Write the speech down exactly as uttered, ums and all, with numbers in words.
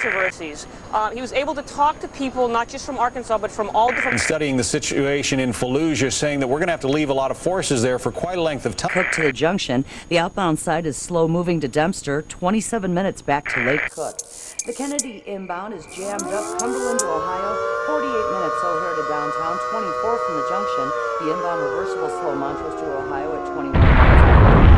controversies. Uh, he was able to talk to people not just from Arkansas, but from all different... Studying the situation in Fallujah, saying that we're going to have to leave a lot of forces there for quite a length of time. Cook to the junction. The outbound side is slow moving to Dempster, twenty-seven minutes back to Lake Cook. The Kennedy inbound is jammed up Cumberland to Ohio, forty-eight minutes O'Hare to downtown, twenty-four from the junction. The inbound reversible slow Montrose to Ohio at twenty-one minutes.